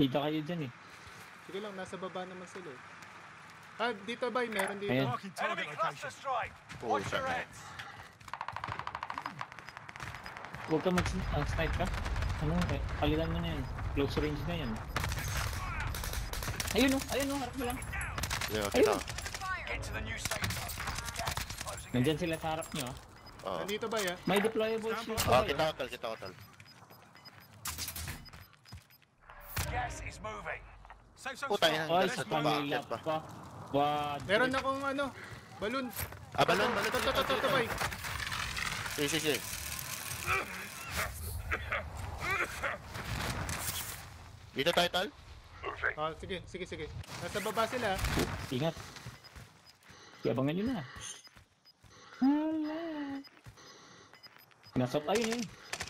Kita kayo dyan eh. Sige lang, nasa baba naman sila eh. Ah, dito ba? Meron dito. Ayan. Enemy cluster strike. Watch your heads. Huwag ka mag-snipe ka. Ano, palitan mo na yan. Close range na yan. Ayun o, harap mo lang. Yeah, kita. Get to the new safe zone. Gas is closing in. Nandyan sila sa harap nyo. Nandito ba ya? May deployable shield Ah, ba kita ko tal. Gas is moving. Safe zone Puta yan, Ay, gas sa at baba, Manila gas ba? pa. Bad Meron trip. akong ano, balon. Ah, balon. Ito, bay. Sige. Dito tayo, tal? Ah, sige. Nasa baba sila. Ingat. Iabangan nyo na. Hala. Nasa tayo eh.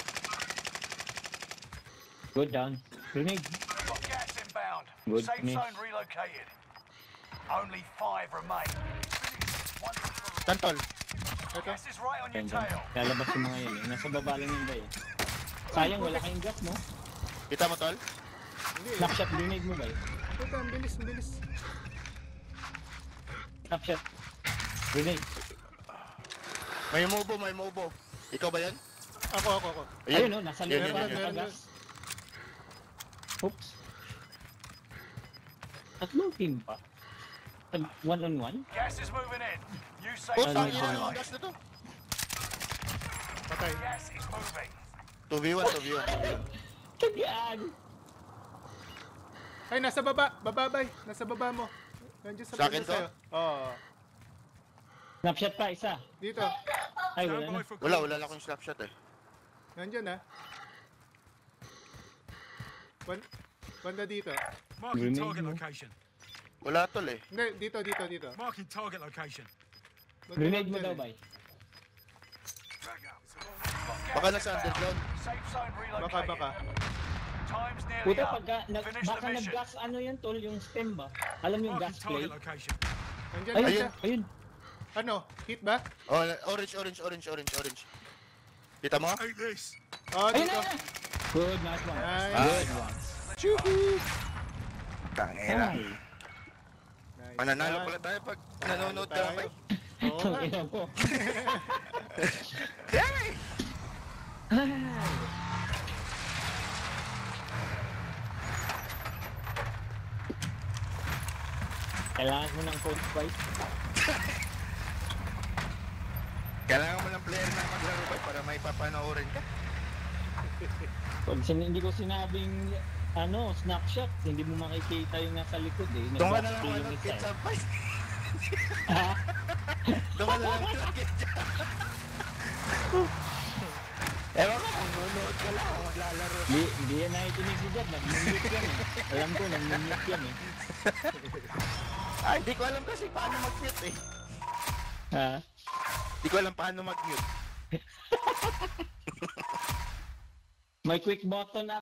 Good down. Grenade. Got gas inbound. Good Safe miss. zone relocated. Only 5 remain. Once it's Tan, tol. Ito. gas is right on your Ganda. tail. Lalabas yung mga yun eh. Nasa baba lang yung bay eh. Sayang wala kayong gas mo. Kita mo, tol? Hindi. Snapshot grenade mo bay. Ito, ang bilis. Snapshot. Grenade. May mobo. Ikaw ba yan? Ako. Ayun o, nasa Yan, loob yan, pa. yan. Gas. Oops. Tatlong team pa. One on one? Gas is moving in. New safe Oh, zone tangin na yung highlighted. gas na to. Patay. Gas is moving. 2v1. Kagyan! Ay, nasa baba. Bababay. Nasa baba mo. Nandiyan sa Sa akin to? Oo. Snapshot pa, isa. Dito. Ay, wala na. Wala na akong snapshot eh. Nandiyan Banda dito. Marking Grenade target mo. location. Wala, tol eh. Hindi, dito. Marking target location. Grenade mo daw, bay. Baka nasa underground. Safe zone relocated. Baka. Time's nearly Puta, up. pagka, Finish the baka mission. nag-gas, ano yan, tol, yung stem ba? Alam mo yung Marking gas plate? target location. Nandiyan Ayun, siya. ayun. Ano? Hit ba? Oh, orange. Kita mo? Eat this. Oo, Ayun dito. na! Good, nice one. Nice. Good one. Tangina. Ay, Nice. Mananalo pala tayo pag nanonood ka lang, bay. Oo nga. tangina mo. Yay! Kailangan mo ng code price. Kailangan mo ng player na maglaro ba para may papanoorin ka? Pag hindi ko sinabing, snapshot, hindi mo makikita yung nasa likod eh. Doon ka na Nag-gas lang play yung walang isa eh. ketchup, bay. Ha? Doon ka na lang walang ketchup. Ewan ko kung nunood ka lang o maglalaro. Hindi yan nakikinig si Jad, nag-mute yan eh. Alam ko, nag-mute yan eh. Ay, di ko alam kasi paano mag-mute eh. Ha? Di ko alam paano mag-mute. May quick button